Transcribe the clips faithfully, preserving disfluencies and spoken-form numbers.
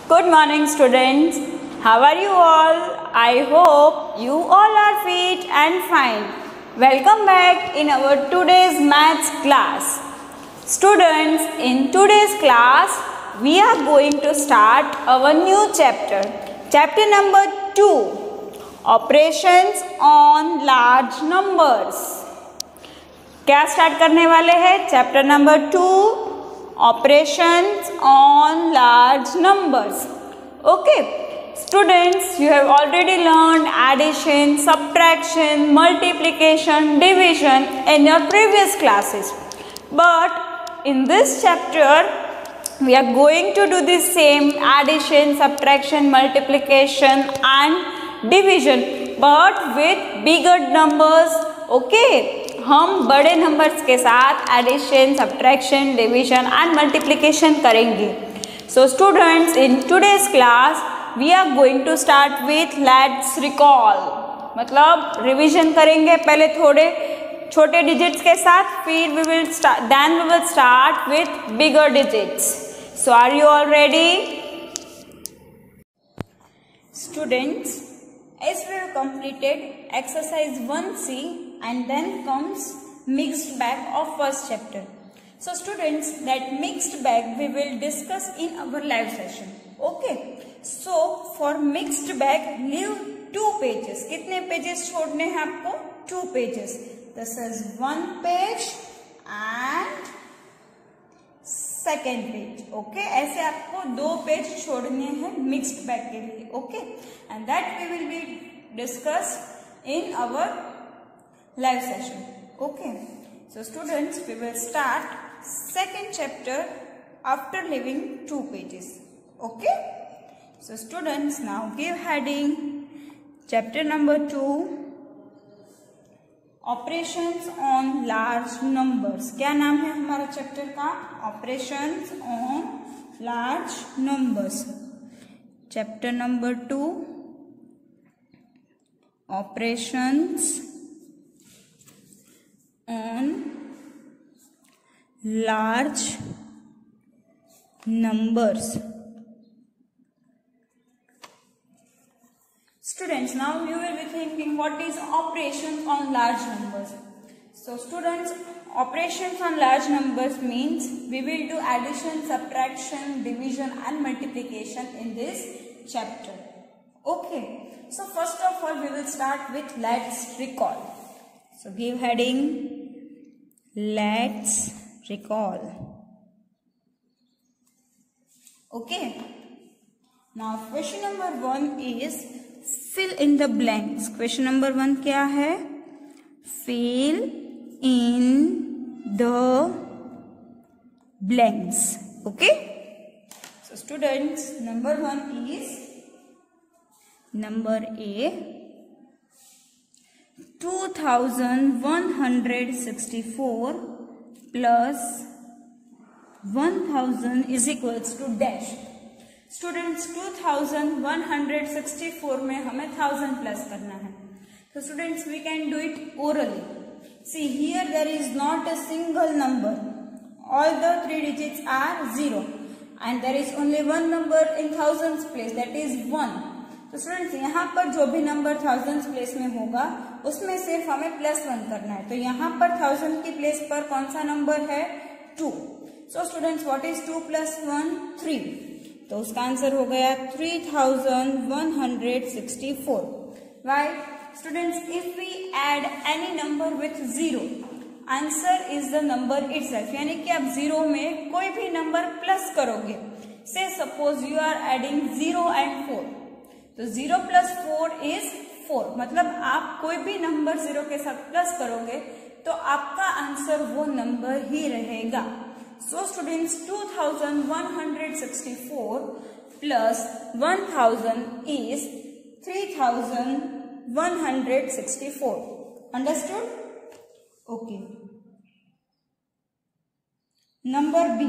Good morning, students. How are you all? I hope you all are fit and fine. Welcome back in our today's maths class. Students, in today's class, we are going to start our new chapter. Chapter number two, Operations on Large Numbers. क्या start करने वाले हैं? Chapter number two, Operations on Large Numbers. Okay, students, you have already learned addition, subtraction, multiplication, division in your previous classes. But in this chapter, we are going to do the same addition, subtraction, multiplication and division, but with bigger numbers. Okay, हम बड़े numbers के साथ addition, subtraction, division and multiplication करेंगे. So students, in today's class we are going to start with let's recall, मतलब revision करेंगे पहले थोड़े छोटे डिजिट्स के साथ, फिर we will start then we will start with bigger digits. So are you all ready? Students, as we have completed exercise one C and then comes mixed bag of first chapter. So students, that mixed bag we will discuss in our live session. Okay, so for mixed bag leave two pages. कितने pages छोड़ने हैं आपको? Two pages. This is one page and second page. Okay, ऐसे आपको दो page छोड़ने हैं mixed bag के लिए. Okay, and that we will be discuss in our live session. Okay, so students, we will start second chapter after leaving to pages. Okay, so students, now give heading chapter number two, operations on large numbers. क्या नाम है हमारा chapter का? Operations on large numbers. Chapter number two, operations on large numbers. Students, now you will be thinking what is operations on large numbers. So students, operations on large numbers means we will do addition, subtraction, division and multiplication in this chapter. Okay, so first of all we will start with let's recall. So give heading let's recall. Okay, now question number one is fill in the blanks. Question number one क्या है? Fill in the blanks. Okay, so students, number one is number A, two thousand one hundred sixty-four plus one thousand is equals to dash. Students, two thousand one hundred sixty four में हमें thousand plus करना है. तो students, we can do it orally. See here there is not a single number, all the three digits are zero and there is only one number in thousands place, that is one. तो students, यहाँ पर जो भी number thousands place में होगा उसमें सिर्फ हमें प्लस वन करना है. तो यहाँ पर थाउजेंड की प्लेस पर कौन सा नंबर है? Two. So students, what is two plus one? Three. तो उसका आंसर हो गया three thousand one hundred sixty four. Right students, if we add any number with zero, answer is the number itself. यानी कि आप zero में कोई भी नंबर प्लस करोगे. So suppose you are adding zero and four, तो zero plus four is four. मतलब आप कोई भी नंबर जीरो के साथ प्लस करोगे तो आपका आंसर वो नंबर ही रहेगा. So students, two thousand one hundred sixty-four plus one thousand is three thousand one hundred sixty-four. Understood? Okay. Number B,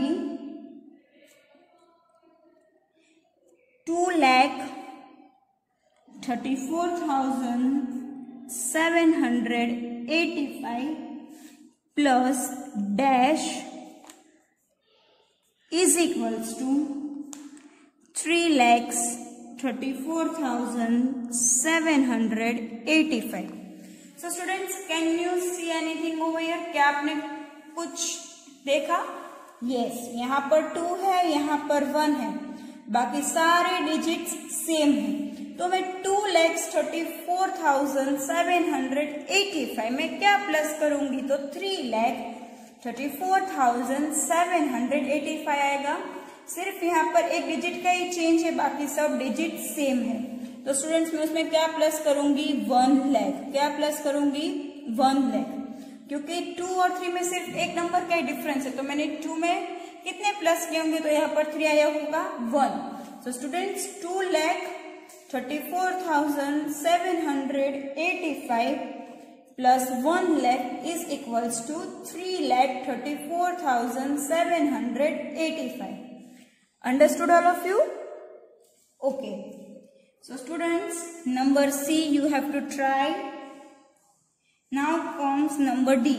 two lakh thirty-four thousand seven hundred eighty-five plus dash is equals to three lakhs thirty-four thousand seven hundred eighty-five. So students, can you see anything over here? क्या आपने कुछ देखा? Yes, यहाँ पर to है, यहाँ पर one है, बाकी सारे डिजिट्स सेम हैं। तो मैं two lakhs thirty four thousand seven hundred eighty five में क्या प्लस करूंगी? तो three lakh thirty four thousand seven hundred eighty five आएगा। सिर्फ यहाँ पर एक डिजिट का ही चेंज है, बाकी सब डिजिट सेम है। तो स्टूडेंट्स, मैं उसमें क्या प्लस करूंगी? वन लैख। क्या प्लस करूंगी? वन लैख, क्योंकि टू और थ्री में सिर्फ एक नंबर का ही डिफरेंस है। तो मैंने टू में कितने प्लस किए होंगे? तो यहाँ पर थ्री आया होगा one. So students, two lakh thirty four thousand seven hundred eighty five plus one lakh is equals to three lakh thirty four thousand seven hundred eighty five. Understood all of you? Okay. So students, number C you have to try. Now comes number D.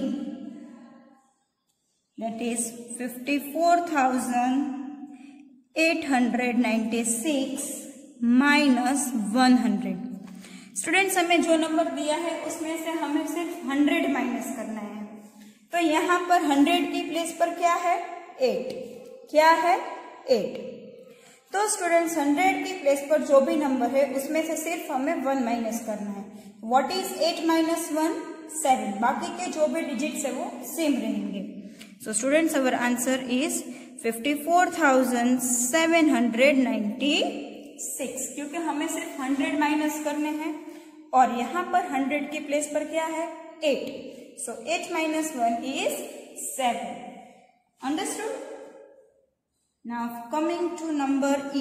That is fifty-four thousand eight hundred ninety-six minus one hundred. Students, हमें जो number दिया है उसमें से हमें सिर्फ hundred minus करना है। तो यहाँ पर हंड्रेड की प्लेस पर क्या है? एट। क्या है? एट। तो स्टूडेंट्स, हंड्रेड की प्लेस पर जो भी नंबर है उसमें से सिर्फ हमें वन माइनस करना है। What is eight minus one? Seven. बाकी के जो भी डिजिट्स है वो सेम रहेंगे। So students, our answer is fifty four thousand seven hundred ninety six, क्योंकि हमें सिर्फ हंड्रेड माइनस करने हैं और यहाँ पर हंड्रेड की प्लेस पर क्या है? Eight. So eight minus one is seven. Understood? Now coming to number E.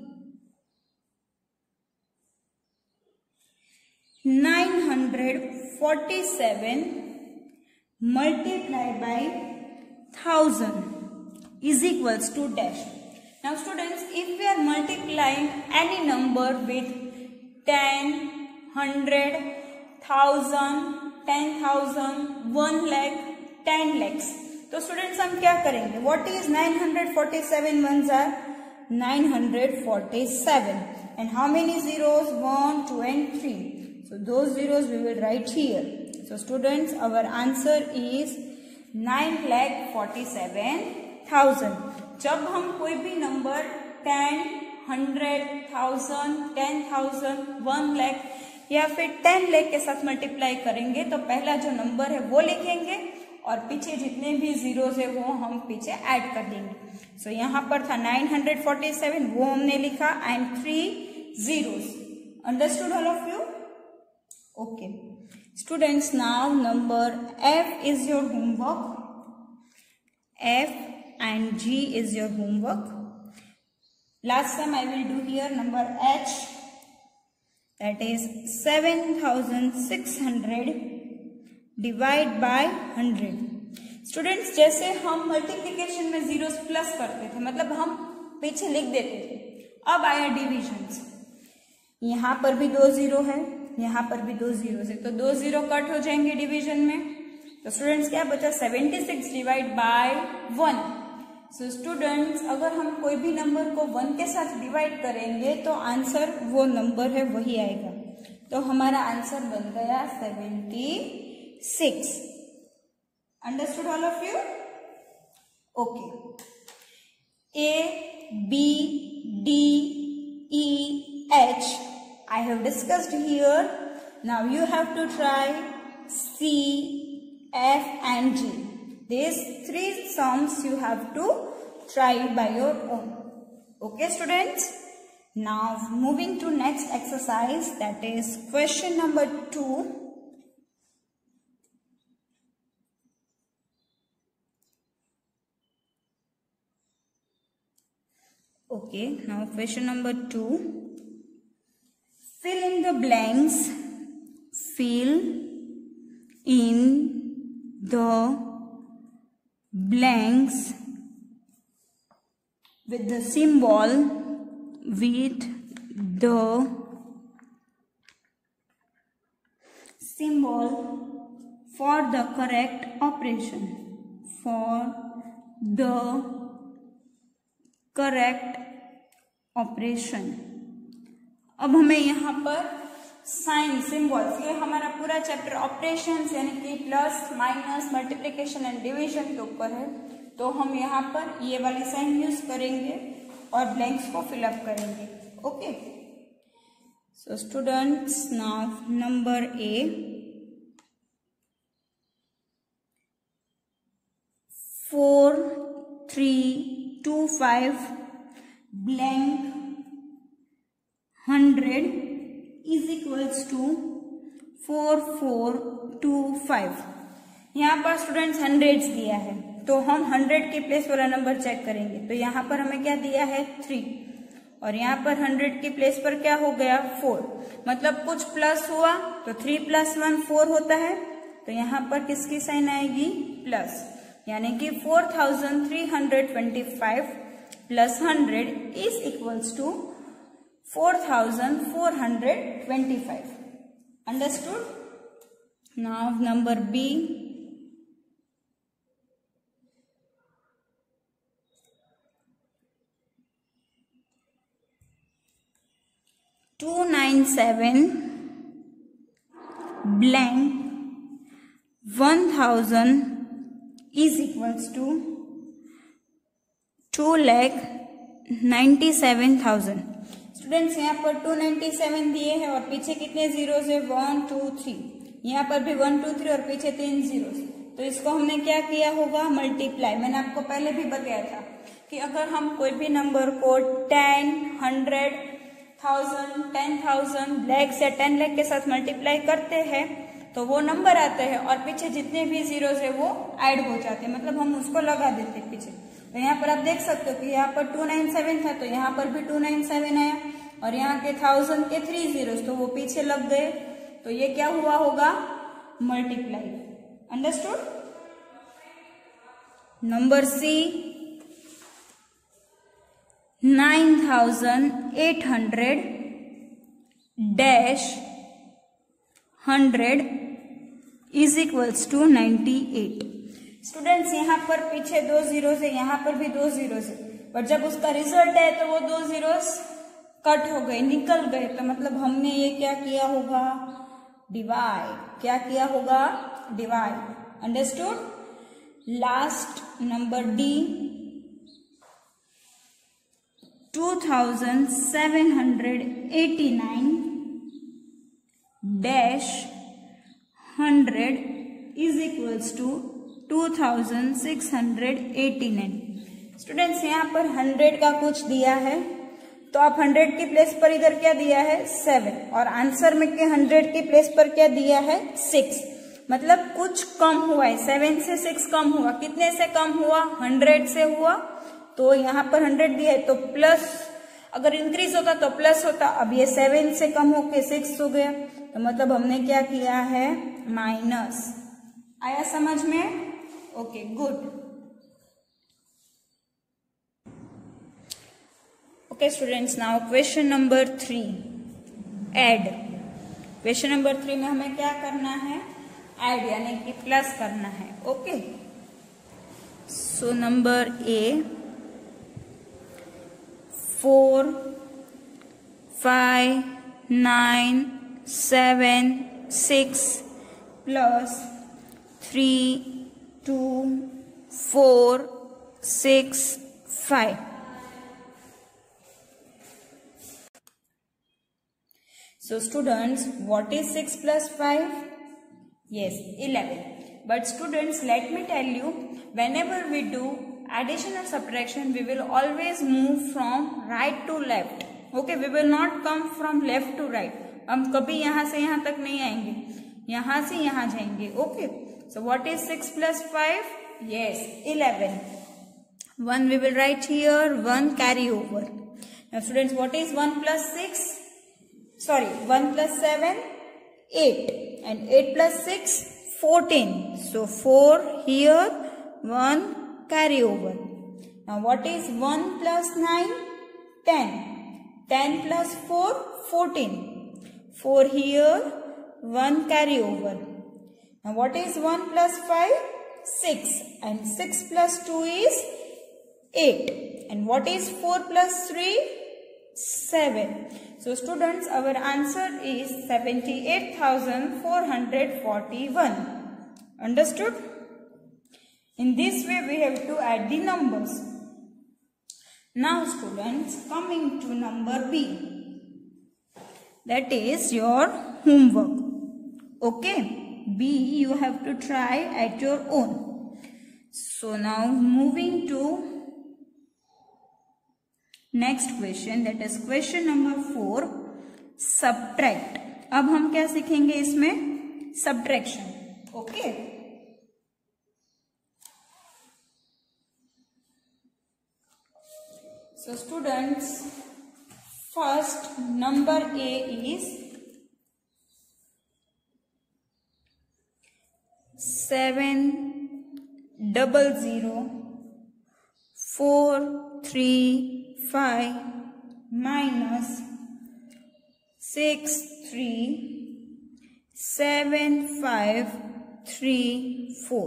nine hundred forty-seven multiplied by one thousand is equals to dash. Now students, if we are multiplying any number with ten, one hundred, one thousand, ten thousand, one lakh, ten lakhs, तो students हम क्या करेंगे? What is nine hundred forty seven ones are nine hundred forty seven and how many zeros? One, two and three. So those zeros we will write here. So students, our answer is nine lakh forty-seven thousand. जब हम कोई भी number ten, hundred, thousand, ten thousand, one lakh या फिर ten lakh के साथ multiply करेंगे तो पहला जो नंबर है वो लिखेंगे और पीछे जितने भी जीरोस है वो हम पीछे ऐड कर देंगे. सो so, यहाँ पर था नाइन हंड्रेड फोर्टी सेवन, वो हमने लिखा and three zeros. Understood all of you? Okay students, now number F is your homework. F and G is your homework. Last time I will do here number H, that is seven thousand six hundred divide by hundred. Students, जैसे हम multiplication में zeros plus करते थे, मतलब हम पीछे लिख देते थे, अब आया डिविजन. यहाँ पर भी दो जीरो है, यहाँ पर भी दो जीरो है, तो दो जीरो कट हो जाएंगे डिवीजन में. तो स्टूडेंट्स क्या बचा? Seventy six divide by one. So students, अगर हम कोई भी नंबर को वन के साथ डिवाइड करेंगे तो आंसर वो नंबर है वही आएगा. तो हमारा आंसर बन गया seventy six. Understood all of you? Okay. A, B, D, E, H I have discussed here. Now you have to try C, F and G. These three sums you have to try by your own. Okay students? Now moving to next exercise, that is question number two. Okay, now question number two. Fill in the blanks. Fill in the blanks with the symbol with the symbol for the correct operation. For the correct operation. अब हमें यहाँ पर sign symbols, ये हमारा पूरा chapter operation यानी कि plus minus multiplication and division के ऊपर है, तो हम यहाँ पर ये वाले साइन यूज करेंगे और ब्लैंक्स को फिलअप करेंगे। Okay, so students, now number A, four three two five blank hundred is equals to four four two five. यहाँ पर स्टूडेंट्स हंड्रेड्स दिया है, तो हम हंड्रेड के प्लेस वाला नंबर चेक करेंगे। तो यहाँ पर हमें क्या दिया है, थ्री, और यहाँ पर हंड्रेड के प्लेस पर क्या हो गया, फोर। मतलब कुछ प्लस हुआ तो थ्री प्लस वन फोर होता है, तो यहाँ पर किसकी साइन आएगी, प्लस, यानी कि four thousand three hundred twenty five plus hundred is equals to four thousand four hundred twenty five. Understood? Now number B, two nine seven blank one thousand is equals to two lakh ninety seven thousand. Students, यहाँ पर to ninety seven दिए हैं और पीछे कितने zeros है, one two three, यहाँ पर भी वन टू थ्री और पीछे तीन जीरोस, तो इसको हमने क्या किया होगा, मल्टीप्लाई। मैंने आपको पहले भी बताया था कि अगर हम कोई भी नंबर को ten, hundred, thousand, ten thousand, lakhs या टेन लैख के साथ मल्टीप्लाई करते हैं तो वो नंबर आते हैं और पीछे जितने भी जीरोस है वो ऐड हो जाते हैं, मतलब हम उसको लगा देते हैं पीछे। तो यहाँ पर आप देख सकते हो कि यहाँ पर टू नाइन सेवन था तो यहाँ पर भी टू नाइन सेवन आया, और यहाँ के थाउजेंड के थ्री जीरोस तो वो पीछे लग गए, तो ये क्या हुआ होगा, multiply. Understood? Number C, nine thousand eight hundred dash hundred is equals to ninety eight. Students, यहाँ पर पीछे दो जीरोस है, यहाँ पर भी दो जीरोस है, पर जब उसका रिजल्ट है तो वो दो जीरोस कट हो गए, निकल गए, तो मतलब हमने ये क्या किया होगा, डिवाइड। क्या किया होगा, divide. Understood? Last number D, two thousand seven hundred eighty nine dash hundred is equals to two thousand six hundred eighty nine. Students, यहाँ पर हंड्रेड का कुछ दिया है, तो आप हंड्रेड की प्लेस पर इधर क्या दिया है, सेवन, और आंसर में के हंड्रेड की प्लेस पर क्या दिया है, सिक्स। मतलब कुछ कम हुआ है, सेवन से सिक्स कम हुआ। कितने से कम हुआ, हंड्रेड से हुआ, तो यहाँ पर हंड्रेड दिया है तो प्लस, अगर इंक्रीज होता तो प्लस होता, अब ये सेवन से कम होके सिक्स हो गया, तो मतलब हमने क्या किया है, माइनस। आया समझ में? Okay, good. Okay students, now question number three, add. Question number three में हमें क्या करना है, ऐड यानी कि प्लस करना है। Okay, so number A, four five nine seven six plus three two four six five. So students, what is six plus five? Yes, eleven. But students, let me tell you, whenever we do addition or subtraction, we will always move from right to left. Okay, we will not come from left to right. हम कभी यहाँ से यहाँ तक नहीं आएंगे, यहाँ से यहाँ जाएंगे। Okay, so what is six plus five? Yes, eleven. One we will write here, one carry over. Now students, what is one plus six? Sorry, one plus seven, eight, and eight plus six, fourteen. So four here, one carry over. Now what is one plus nine? ten. ten plus four, fourteen. four here, one carry over. Now what is one plus five? six. And six plus two is eight. And what is four plus three? seven. So students, our answer is seventy-eight thousand four hundred forty-one. Understood? In this way we have to add the numbers. Now students, coming to number B. That is your homework. Okay, B you have to try at your own. So now moving to next question, that is question number four, subtract. अब हम क्या सीखेंगे इसमें? Subtraction. Okay, so students, first number A is seven double zero four three five minus six three seven five three four.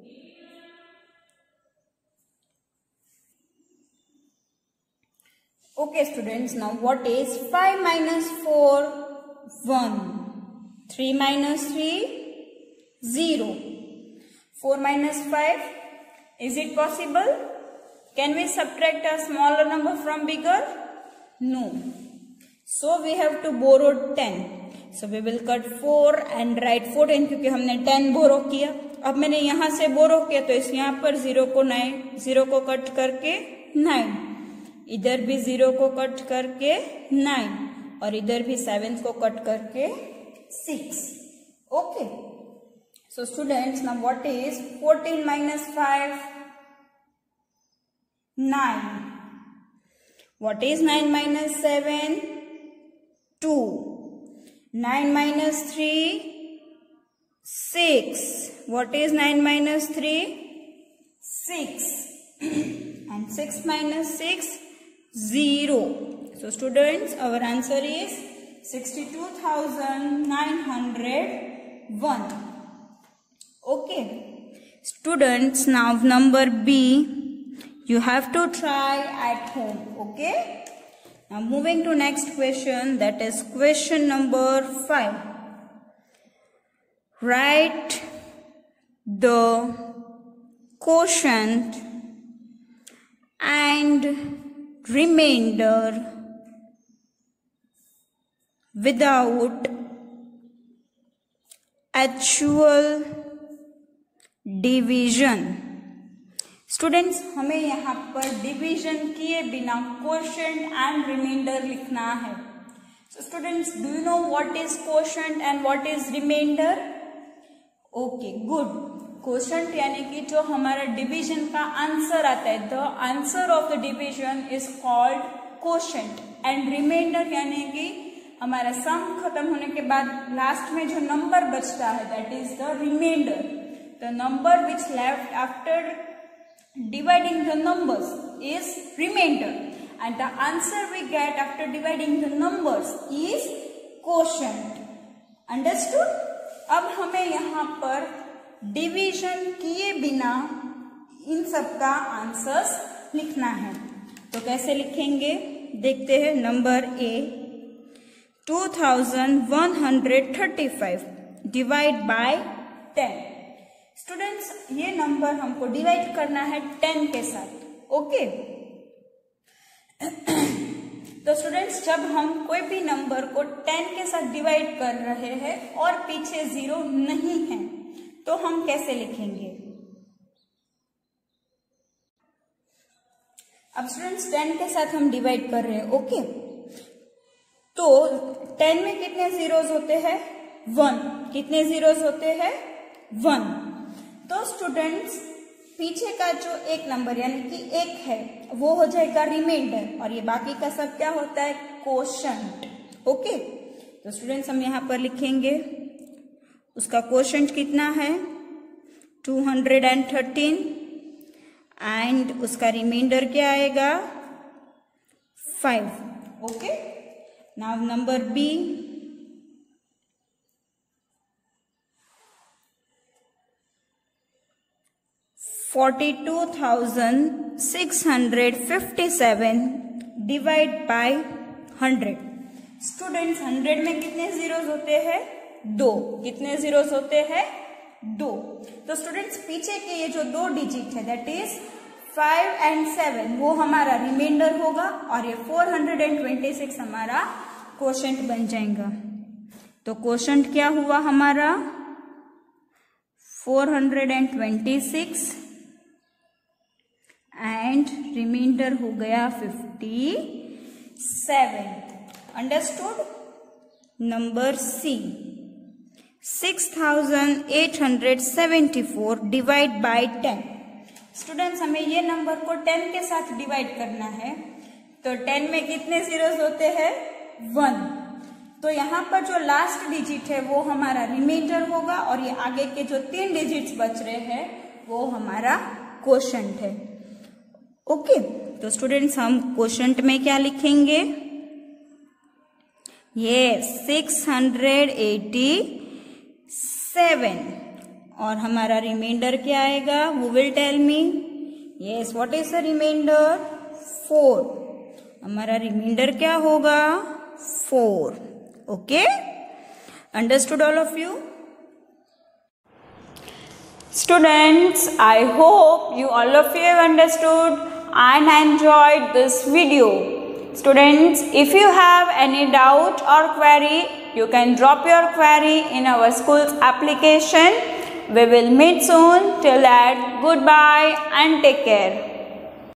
Okay students, now what is five minus four? one. three minus three? zero. four minus five? Is it possible? Can we subtract a smaller number from bigger? No. So we have to borrow ten. So we will cut four and write fourteen क्योंकि हमने ten बोरो किया. अब मैंने यहाँ से बोरो किया तो इस यहाँ पर जीरो को नाइन जीरो को कट करके नाइन, इधर भी जीरो को कट करके नाइन और इधर भी सेवन को कट करके six. Okay, so students, now what is fourteen minus five? nine. What is nine minus seven? two. nine minus three? six. What is nine minus three? six. And six minus six? zero. So students, our answer is sixty-two thousand nine hundred one. Okay. Students, now number B. You have to try at home. Okay. Now moving to next question, that is question number five. Write the quotient and remainder without actual division. Students, हमें यहाँ पर division किए बिना quotient and remainder लिखना है. So students, do you know what is quotient and what is remainder? Okay, good. Quotient यानी कि जो हमारा डिवीजन का आंसर आता है, the answer of the division is called quotient. And remainder यानी कि हमारा सम खत्म होने के बाद लास्ट में जो नंबर बचता है, that is the remainder. The number which left after dividing the numbers is remainder, and the answer we get after dividing the numbers is quotient. Understood? अब हमें यहाँ पर डिवीजन किए बिना इन सब का आंसर्स लिखना है. तो कैसे लिखेंगे देखते हैं. Number A, two thousand one hundred thirty five divide by ten. Students, ये नंबर हमको डिवाइड करना है टेन के साथ. ओके, तो स्टूडेंट्स, जब हम कोई भी नंबर को टेन के साथ डिवाइड कर रहे हैं और पीछे जीरो नहीं है तो हम कैसे लिखेंगे? अब स्टूडेंट्स, टेन के साथ हम डिवाइड कर रहे हैं. ओके, तो टेन में कितने जीरोस होते हैं? वन. कितने जीरोस होते हैं? वन. तो स्टूडेंट्स, पीछे का जो एक नंबर यानी कि एक है वो हो जाएगा रिमाइंडर और ये बाकी का सब क्या होता है? क्वोशंट. ओके, तो स्टूडेंट्स, हम यहाँ पर लिखेंगे उसका क्वोशंट कितना है? Two hundred thirteen. एंड उसका रिमाइंडर क्या आएगा? Five. Okay, now number B. forty-two thousand six hundred fifty-seven divide by hundred. Students hundred में कितने जीरोस होते हैं? दो। कितने जीरोस होते हैं? दो। तो स्टूडेंट्स पीछे के ये जो दो डिजिट है that is five and seven, वो हमारा रिमाइंडर होगा और ये four hundred and twenty six हमारा क्वोशंट बन जाएगा। तो क्वोशंट क्या हुआ हमारा? Four hundred and twenty six and remainder हो गया fifty seven. Understood? Number C, six thousand eight hundred seventy four divide by ten. Students हमें ये नंबर को टेन के साथ डिवाइड करना है, तो टेन में कितने जीरोस होते हैं? वन। तो यहाँ पर जो लास्ट डिजिट है वो हमारा रिमाइंडर होगा और ये आगे के जो तीन डिजिट्स बच रहे हैं वो हमारा क्वोशंट है। ओके, तो स्टूडेंट्स हम क्वोशंट में क्या लिखेंगे? ये सिक्स हंड्रेड एटी सेवन और हमारा रिमाइंडर क्या आएगा? Who will tell me? Yes, what is the remainder? Four. हमारा रिमाइंडर क्या होगा? Four. Okay, understood all of you? Students, I hope you all of you have understood and enjoyed this video. Students, if you have any doubt or query, you can drop your query in our school's application. We will meet soon. Till that, goodbye and take care.